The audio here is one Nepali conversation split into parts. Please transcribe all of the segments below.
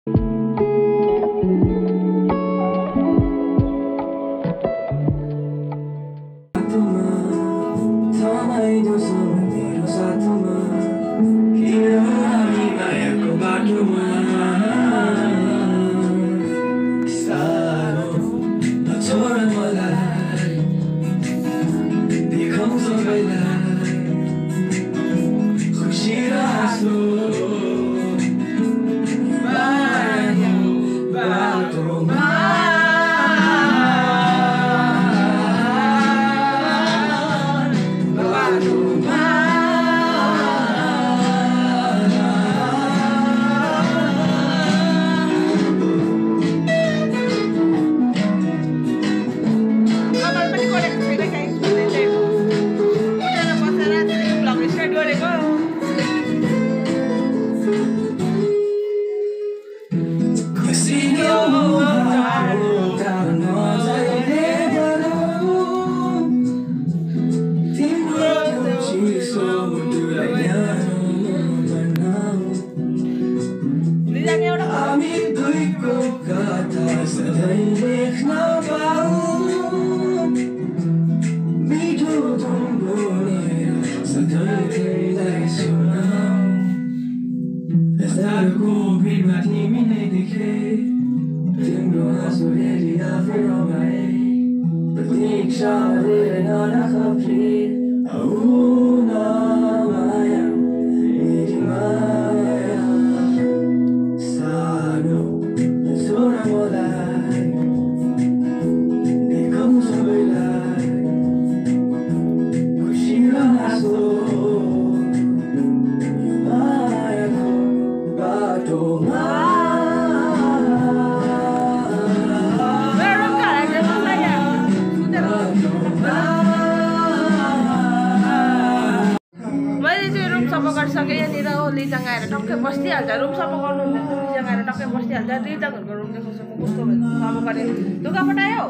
टक्कै बस्दिहाल्छ रुम सफा गर्नु हुन्छ लिजाङ आएर टक्कै बस्दिहाल्छ लिजाङहरूको रुम देखाउँछ म कस्तो सफा गरेँ लुगा पठायो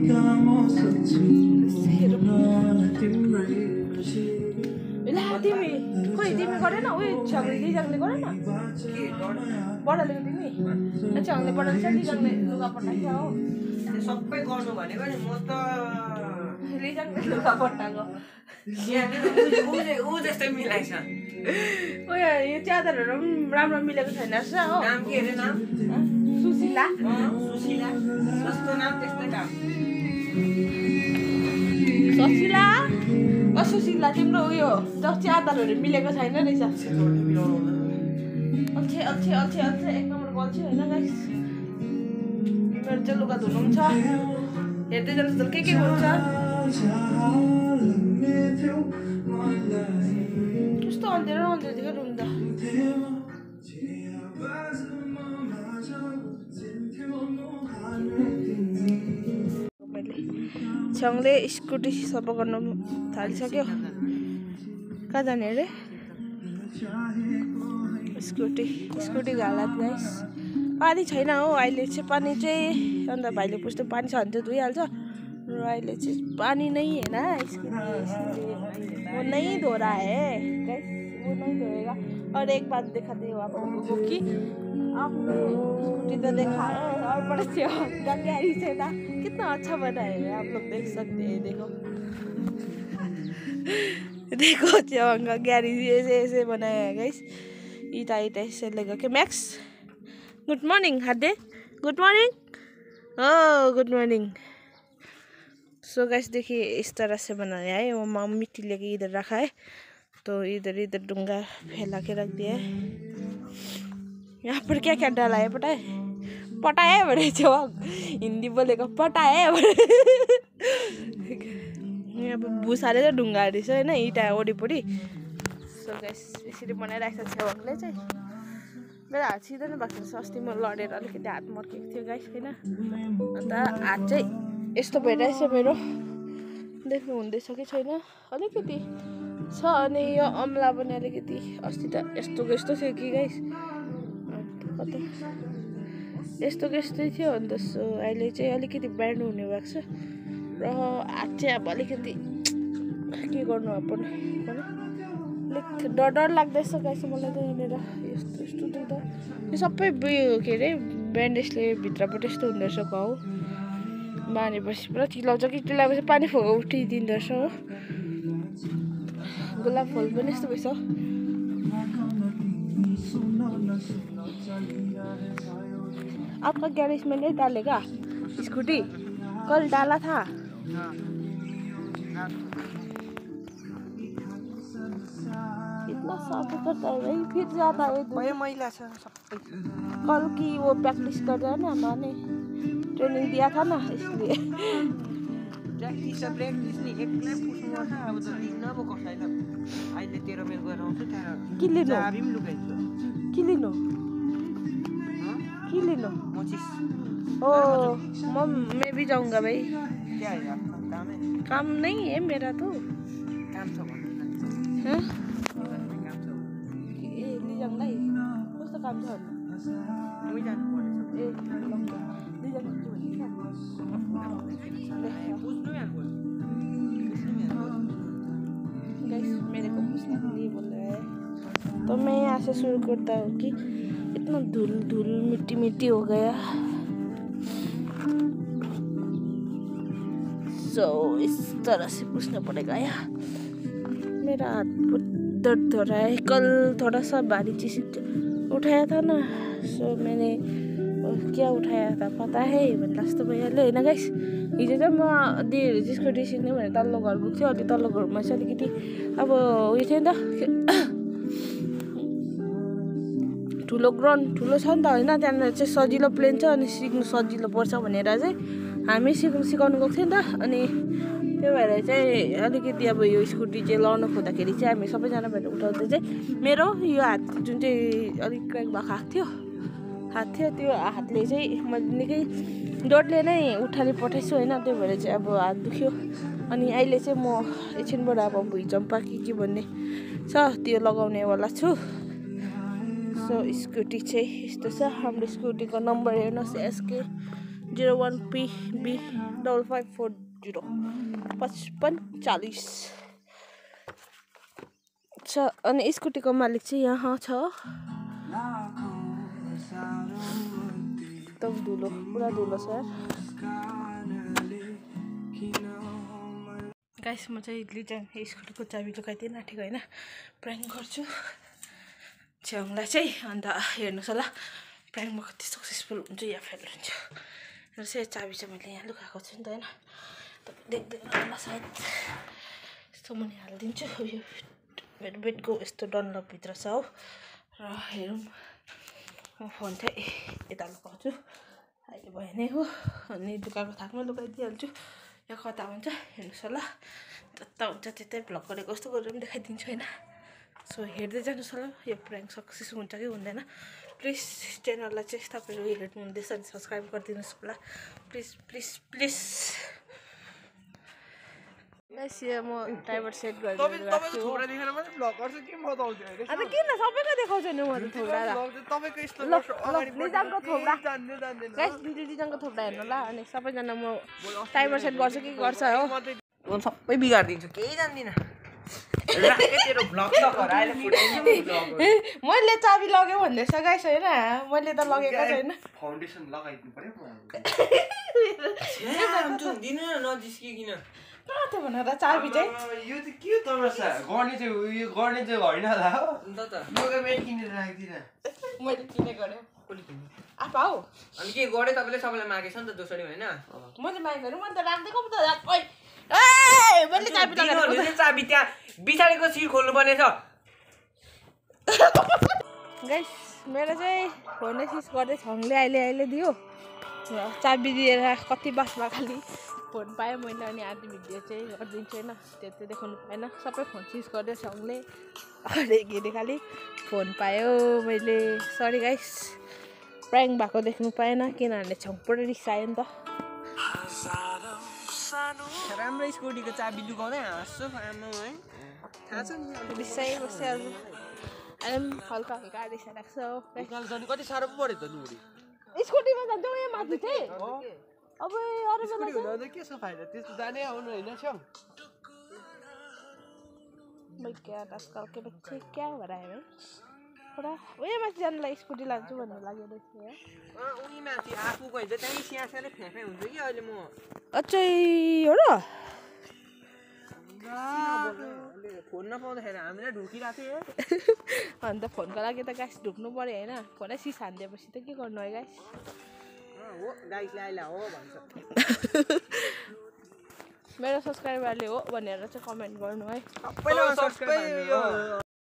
तिमी खोइ तिमी गरेन उयो लिजाङले गरेन बडाले तिमी छाङले पठाउँछ लिजाङले लुगा पठाएको हो सबै गर्नु भनेको नि म त लिजाङले लुगा पठाएको ऊ जस्तै मिलाइछ उयो यो च्यादरहरू पनि राम्रो मिलेको छैन रहेछ हो नाम के अरे नाम सुशीला सुशीला जस्तो नाम त्यस्तै काम सुशीला सुशीला तिम्रो उयो च्यादरहरू मिलेको छैन रहेछ अल्छे अल्छे अल्छे अल्छे एक नम्बरको अल्छे होइन गाइस मेरो चाहिँ लुगा धुनु पनि छ हेर्दै जानु के हुन्छ कस्तो अँध्यारो अँध्यारो थियो रुम त छङले स्कुटी सफा गर्नु थालिसक्यो कहाँ जाने अरे स्कुटी हालत गाइस पानी छैन हो अहिले चाहिँ पानी चाहिँ अन्त भाइले पुस्तो पानी छ भने चाहिँ धोइहाल्छ र अहिले चाहिँ पानी नै होइन वो नहीं धो रहा है गाइस वो नहीं धोएगा और एक बात दिखाते हो आप लोगों को कि आपने स्कूटी तो देखा है और बड़ा गैरी से ना कितना अच्छा बना है आप लोग देख सकते हैं देखो देखो चवंगा गैरी ऐसे ऐसे बनाया है गाइस ईटा ऐसे लगा के मैक्स गुड मॉर्निंग हादे good morning good morning so guys देखिए इस तरह से बनाया है वो माँ मिट्टी लेके इधर रखा है तो इधर इधर डूंगा फैला के रख दिया है यहाँ पर क्या क्या डाला है पता है पटाए बड़े जवाब हिंदी बोलेको पटाए यहाँ पर भुसाले चाहिँ ढुङ्गा रहेछ होइन इँटा वरिपरि सो गाइस यसरी बनाइरहेको छ छेवाङले चाहिँ मेरो हात सिधै नै भएको छ अस्ति म लडेर अलिकति हात मर्केको थियो गाइस होइन अन्त हात चाहिँ यस्तो भइरहेछ मेरो देख्नु हुँदैछ कि छैन अलिकति छ अनि यो अम्ला पनि अलिकति अस्ति त यस्तो थियो कि गाइस कता यस्तो थियो अन्त सो अहिले चाहिँ अलिकति ब्यान्ड हुने भएको छ र हात चाहिँ अब अलिकति के गर्नु अब डर लाग्दैछ गाइस मलाई त यहाँनिर यस्तो यस्तो देख्दा यो सबै के अरे ब्यान्डेजले भित्रबाट यस्तो हुँदो रहेछ घाउ बाँधेपछि पुरा चिलाउँछ कि चिलाएपछि पानी उठिदिँदो रहेछ हो गुलाब फुल पनि यस्तो भएछ आपका गैरेज में नहीं डालेगा स्कूटी कल डाला था कितना साफ करता है भाई फिर जाता है मैला छ सबै कल की वो प्रैक्टिस कर रहा है ना मैंने ट्रेनिंग दिया था ना इसलिए प्र्याक्टिस नि एक्लै पुस्नुपर्छ अब त दिन्न अब कसैलाई अहिले 13 मेल गरेर आउँछु त्यहाँ के लिनु चाबी पनि लुकाइदियो के लिनु के लिनु मोचिस ओ मैं भी जाऊंगा भाई क्या है आपका काम है काम नहीं है मेरा तो काम छ भन्नु हाँ काम छ ए लिजाङलाई कस्तो काम छ भन्नु हामी जानु पर्ने छ ए लिजाङ के बुझ्नु यार गाइस मेरे को पूछना नहीं बोल रहा है तो मैं यहाँ से शुरू करता हूँ कि इतना धूल धूल मिट्टी मिट्टी हो गया सो इस तरह से पूछना पड़ेगा यार मेरा हाथ बहुत दर्द हो रहा है कल थोड़ा सा भारी चीज उठाया था ना सो मैंने क्या उठाया था पता है भन्दा जस्तो भइहाल्यो होइन गाइस हिजो चाहिँ म दिदीहरू चाहिँ स्कुटी सिक्ने भनेर तल्लो घर गएको थियो अनि तल्लो घरमा चाहिँ अलिकति अब उयो थियो नि त ठुलो ग्राउन्ड ठुलो छ नि त होइन त्यहाँनिर चाहिँ सजिलो प्लेन छ अनि सिक्नु सजिलो पर्छ भनेर चाहिँ हामी सिकाउनु गएको थियो नि त अनि त्यो भएर चाहिँ अलिकति अब यो स्कुटी चाहिँ लड्नु खोज्दाखेरि चाहिँ हामी सबैजना भएर उठाउँदा चाहिँ मेरो यो हात जुन चाहिँ अलिक क्र्याक भएको हात थियो त्यो हातले चाहिँ मैले निकै डटले नै उठाली पठाइछु होइन त्यो भएर चाहिँ अब हात दुख्यो अनि अहिले चाहिँ म एकछिनबाट अब भुइँचम्पा के भन्ने छ त्यो लगाउनेवाला छु सो स्कुटी चाहिँ यस्तो छ हाम्रो स्कुटीको नम्बर हेर्नुहोस् SK 01PB5540 5540 छ अनि स्कुटीको मालिक चाहिँ यहाँ छ एकदम धुलो पुरा धुलो छ गाइस म चाहिँ लिजाङ स्कुटीको चाबी लुकाइदिएन ठिक होइन प्र्याङ्क गर्छु छेउलाई चाहिँ अन्त हेर्नुहोस् होला प्र्याङ्कमा कति सक्सेसफुल हुन्छ या फेल हुन्छ र चाहिँ चाबी चाहिँ मैले यहाँ लुकाएको छु नि त होइन तपाईँ देख्दैन होला सायद यस्तो मुनि हालिदिन्छु यो मेरो बेडको यस्तो डनलपभित्र छ हो र हेरौँ म फोन चाहिँ यता लुकाउँछु अहिले भयो नै हो अनि लुकाएको थाकमा लुकाइदिइहाल्छु यो कता हुन्छ हेर्नुहोस् होला जता हुन्छ त्यतै भ्लग गरेको कस्तो गरेर पनि देखाइदिन्छु होइन सो हेर्दै जानुहोस् होला यो प्र्याङ्क सक्सेस हुन्छ कि हुँदैन प्लिज च्यानललाई चाहिँ तपाईँहरू हेर्नु हुँदैछ भने सब्सक्राइब गरिदिनुहोस् होला प्लिज प्लिज प्लिज म टाइमर सेट गरिदिनु तपाईको थोब्रा देखेर मात्रै भ्लग गर्छु के म त आउँदैन हैन अनि किन सबैको देखाउँछ नि म थोब्रा तपाईको यस्तो लिजाङको थोब्रा गाइस लिजाङको थोब्रा हेर्नु ल अनि सबैजना म टाइमर सेट गर्छु के गर्छ हो म सबै बिगार्दिन्छु केही जान्दिन राखे तेरो भ्लग त हराएर फुटाइदिन्छु मैले चाबी लग्यो भन्दैछ गाइस होइन मैले त लगेको छैन फाउन्डेसन लगाइदिनु पर्यो दिनु न नजिस्किकिन कहाँ थियो भनेर चाबी चाहिँ यो त के तमासा गर्ने चाहिँ यो गर्ने चाहिँ होइन होला हो अन्त त योगा म्याट किनेर राखिदिन मैले किनेको गरे कसले किन्यो आफा हो अनि के गरे तपाईँले सबैलाई मागेछ नि त दोस्रो होइन मैले मागेको मैले त राख्दिएको पो त ओइ ए मैले चाबी लगाएको चाबी त्यहाँ बिछाडेको सिट खोल्नु पर्ने छ गाइस मेरो चाहिँ फोनै सिज गर्दै छङले अहिले दियो चाबी दिएर कति बासमा खालि फोन पाएँ मैले अनि आधी भिडियो चाहिँ गरिदिन्छु होइन त्यो चाहिँ देखाउनु पाएन सबै फोन सिज गर्दै छङले अरे खालि फोन पायो मैले सरी गाइस प्र्याङ्क भएको देख्नु पाएन किनभने छङ पुरै रिसायो नि त राम्रो स्कुटीको चाबी लुकाउँदै हाँस्छु आमा है थाहा छ नि रिसाइ बसिहाल्छु अहिले पनि हल्का हल्का रिसाइरहेको छ कति साह्रो पो पऱ्यो त लुडी स्कुटीमा जान्छ यहाँ माथि चाहिँ अब अरू स्कुटी हुँदा के छ फाइदा त्यस्तो जाने आउनु होइन छ्याउ मैं क्या आजकल के बच्चे क्या हो रहा है भाई थोड़ा उयो माथि जानलाई स्कुटी लान्छु भन्ने लाग्यो रहेछ यार उनी माथि आफू गइन्छ त्यही स्यासले फ्याफे हुन्छ कि अहिले म अचै हो र फोन नपाउँदाखेरि हामीलाई ढुकिरहेको थियो अन्त फोनको लागि त गाइस ढुक्नु पर्यो होइन फोनै सिस हानिदिएपछि त के गर्नु है गाइस हो गाइसले आइला हो भन्छ मेरो सब्सक्राइबरले हो भनेर चाहिँ कमेन्ट गर्नु है सबैले सब्स्क्राइब